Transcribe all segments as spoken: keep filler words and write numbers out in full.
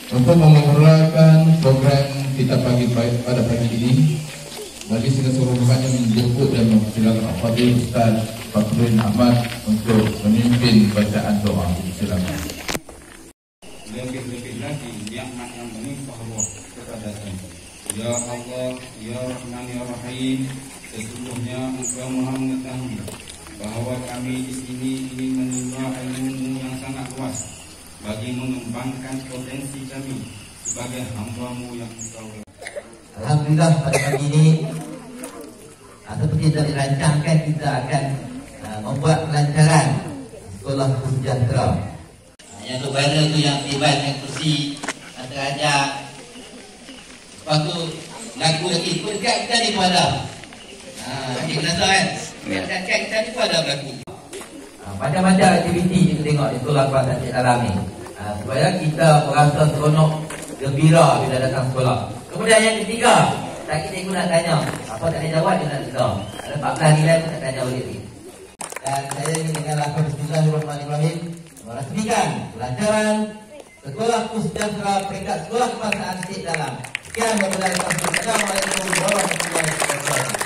Untuk memulakan program kita pagi pada pagi ini, bagi keseluruhannya menjemput dan mempersilakan Al-Fadhil Ustaz Fakruddin Ahmad untuk memimpin bacaan doa. Silakan. Lebih-lebih lagi nikmat yang melimpah Allah kepada kami. Ya Allah, Ya Rahman, Ya Rahim, sesungguhnya Engkau Maha mengetahui bahwa kami di sini ingin menimba ilmu yang sangat luas bagi mengembangkan potensi kami sebagai hamba-Mu yang Engkau. Alhamdulillah pada pagi ini seperti telah dirancangkan, kita akan uh, membuat pelancaran sekolah sejahtera. Yang tu banner tu yang tiban yang kursi antara. Lepas tu lagu lagi pun dekat kita ni pun ada. Haa, ini kenapa kan? Dekat kita ni pun ada berlaku. Macam-macam aktiviti kita tengok di sekolah Kuasa Cik Alam ni, ha, supaya kita merasa seronok, gembira bila datang sekolah. Kemudian yang ketiga, tak kita ikut nak tanya, apa tak ada jawab dia nak cerita. Ada empat belas nilai pun tak tanya balik ni. Dan saya ingin dengan lakon Bismillahirrahmanirrahim merasmikan pelajaran Sekolah Sejahtera peringkat Sekolah Kebangsaan Cik Dalam. Sekian daripada saya. Assalamualaikum warahmatullahi wabarakatuh.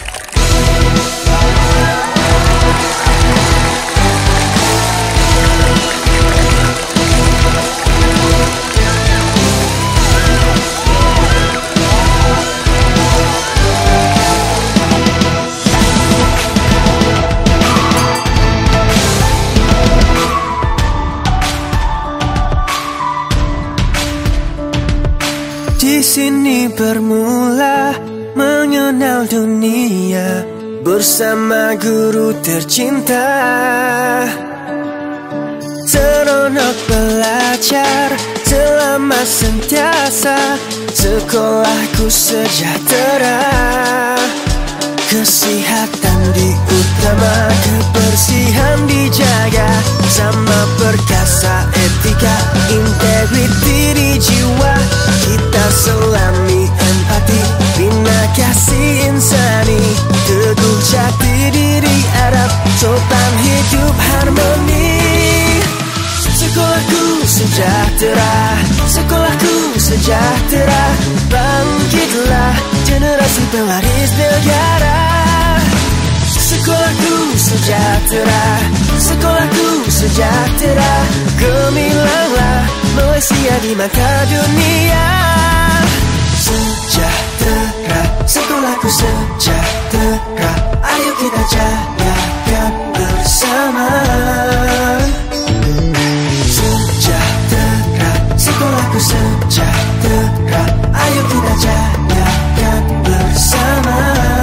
Di sini bermula mengenal dunia bersama guru tercinta. Seronok belajar selama sentiasa, sekolahku sejahtera. Kesehatan diutama, kebersihan dijaga, sama perkasa etika, integriti di jiwa. Kita selami empati, bina kasih insani, teguh jati diri Arab, sopan hidup harmoni. Sekolahku sejahtera, sekolahku sejahtera, bangkitlah generasi pewaris negara. Sekolahku sejahtera, sekolahku sejahtera, gemilanglah Malaysia di mata dunia. Sejahtera, sekolahku sejahtera, ayo kita jaga bersama. Sejahtera, sekolahku sejahtera, ayo kita jaga bersama.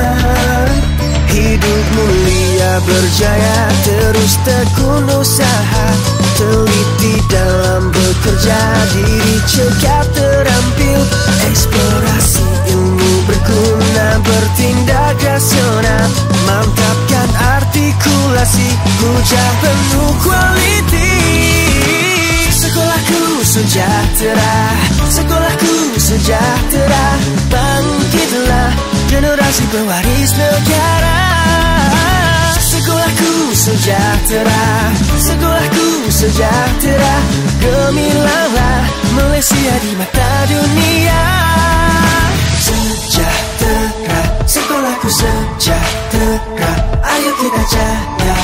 Hidup mulia berjaya, terus tekun usaha, teliti dalam bekerja, diri cekap terampil, eksplorasi ilmu berguna, bertindak rasional, mantapkan artikulasi, hujah penuh kualiti. Sekolahku sejahtera, sekolahku sejahtera, bangkitlah generasi pewaris negara. Sekolahku sejahtera, sekolahku sejahtera, gemilanglah Malaysia di mata dunia. Sejahtera, sekolahku sejahtera, ayo kita jaga